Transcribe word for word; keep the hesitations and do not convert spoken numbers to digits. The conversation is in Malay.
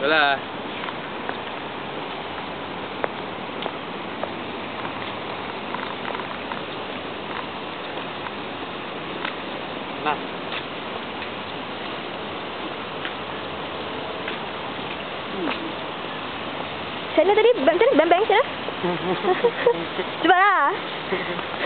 Itulah. Nah. Sana tadi, macam mana? Bang-bang macam mana? Cepat lah.